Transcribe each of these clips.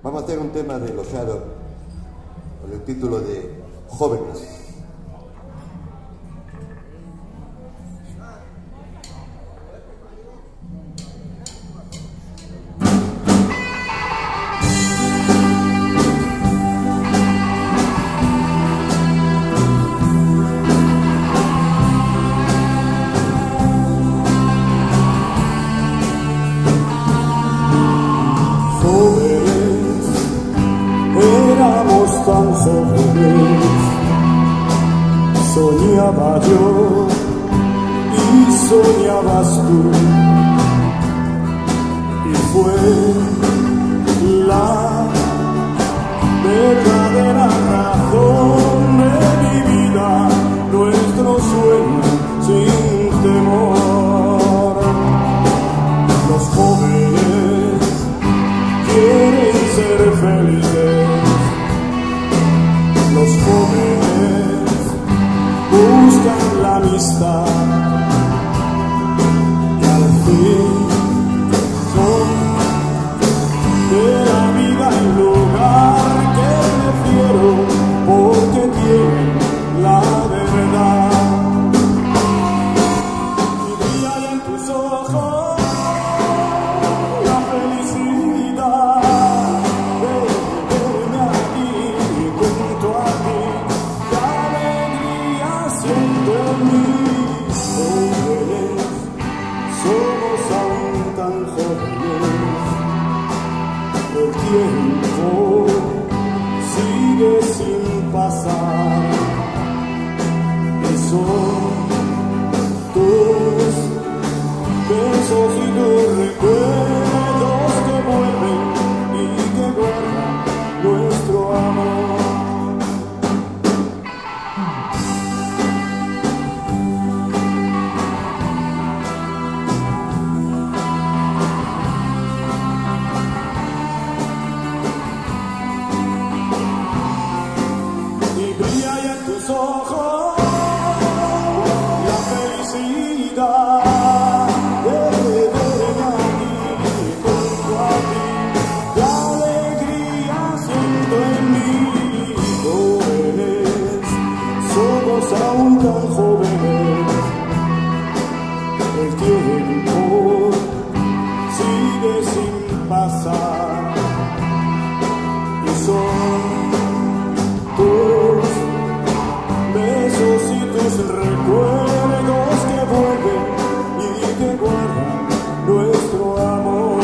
Vamos a hacer un tema de Los Shadows con el título de Jóvenes. Tan jóvenes, soñaba yo y soñabas tú, y fue la verdadera razón de mi vida, nuestro sueño sin temor. Los jóvenes quieren ser felices, los jóvenes buscan la amistad y al fin son de la vida el lugar que prefiero porque tienen la verdad. Y brilla en tus ojos la felicidad de verme aquí junto a ti. Qué alegría siento en mis jóvenes, somos aún tan jóvenes. El tiempo sigue sin pasar y son tus besos y tus recuerdos que vuelven y que guardan nuestro amor. Y brilla en tus ojos la felicidad de verme aquí junto a ti. Qué alegría siento en mí. Jóvenes, somos aún tan jóvenes. El tiempo sigue sin pasar y son tus besos y tus recuerdos que vuelven y que guardan nuestro amor.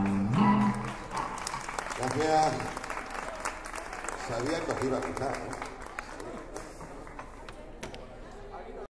Gracias. Sabía que os iba a gustar, ¿eh?